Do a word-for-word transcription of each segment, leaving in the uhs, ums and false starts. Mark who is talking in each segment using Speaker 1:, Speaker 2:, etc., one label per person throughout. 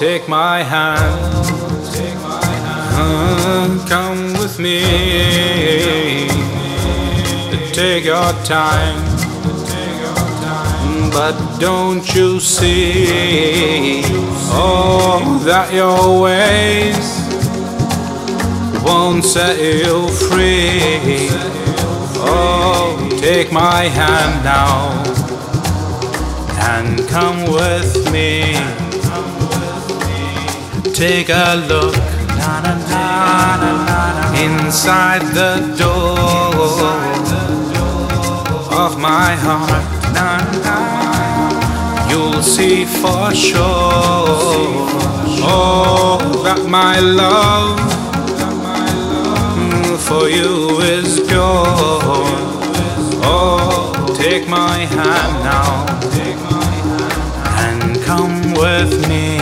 Speaker 1: take my hand, uh, come with me, take your time, but don't you see, oh, that your ways won't set you free. Oh, take my hand now and come with me. Take a look inside the door of my heart. You'll see for sure, oh, that my love for you is pure. Oh, take my hand now and come with me.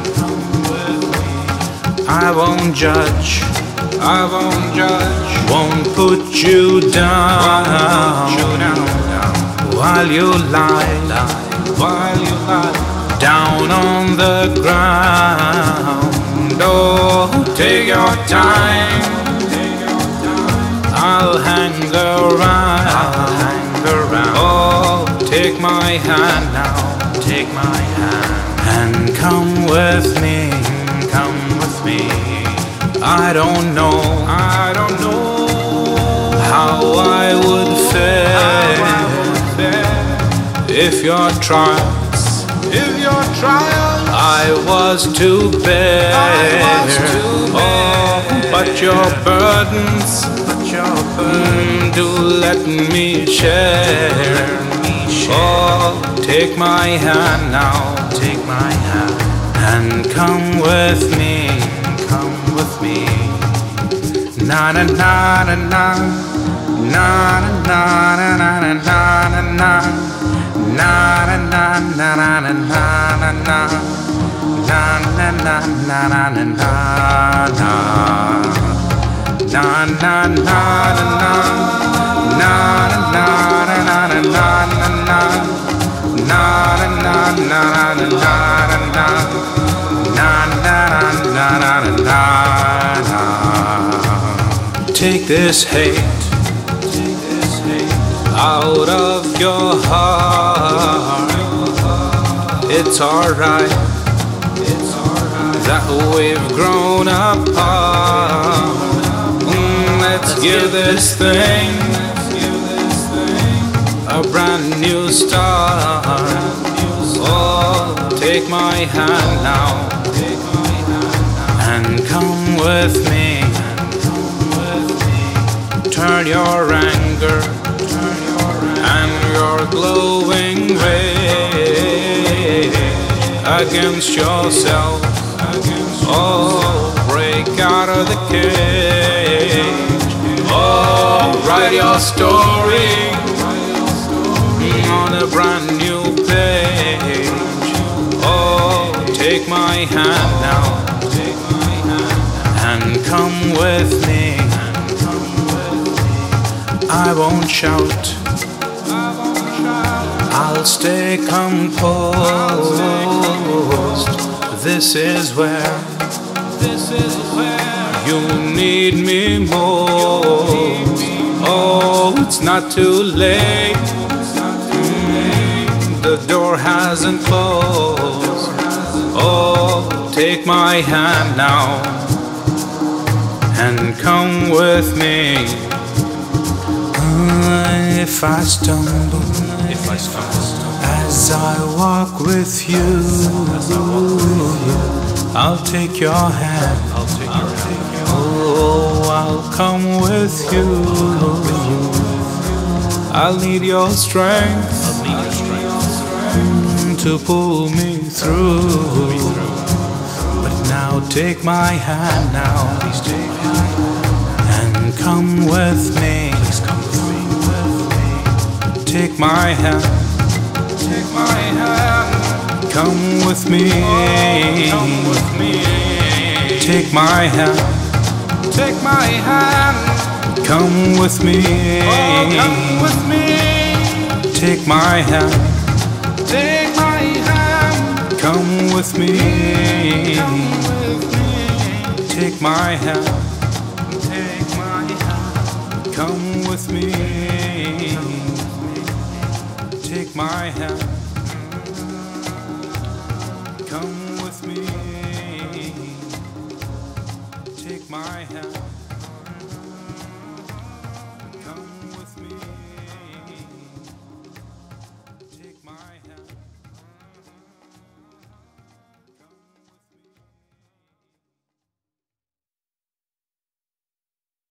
Speaker 1: I won't judge, I won't judge, won't put you down while you lie, while you lie down on the ground. Oh, take your time, I'll hang around, I'll hang around. Oh, take my hand now, take my hand and come with me, come with me. I don't know, I don't know how I would fare if your trials, if your trials I was to bear. I was to bear. Oh, but your burdens, but your burdens, mm, do let me share. Oh, take my hand now, take my hand and come with me, come with me. Na na na na na, na na na na na na na, na na na na na na na na, na na na na na na na, na na na na na, na na na na na na na, na na na na na na na. Take this hate out of your heart. It's alright that we've grown apart. Mm, let's give this thing a brand new start. Oh, take my hand now and come with me. Turn your anger and your glowing ray against yourself. Oh, break out of the cage. Oh, write your story on a brand new page. Oh, take my hand now and come with me. I won't shout, I'll stay composed. This is where, this is where you need me most. Oh, it's not too late, mm, the door hasn't closed. Oh, take my hand now and come with me. If I stumble, if I stumble, as I walk with you, I'll take your hand. I'll take your hand. Oh, I'll come with you. I'll need your strength. I'll need your strength to pull me through. But now take my hand now, please take and come with me. Please come with me. Take my hand, take my hand, come with me, oh, come with me. Take my hand, take my hand, come with me, oh, come with me. Take my hand, take my hand, come with me. with me. Take my hand. Take my hand. Come with me. Take my hand.